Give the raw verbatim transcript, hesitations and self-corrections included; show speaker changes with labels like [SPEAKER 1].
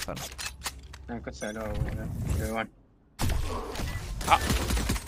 [SPEAKER 1] phần.
[SPEAKER 2] À, có sở đồ rồi. Được rồi.
[SPEAKER 1] À.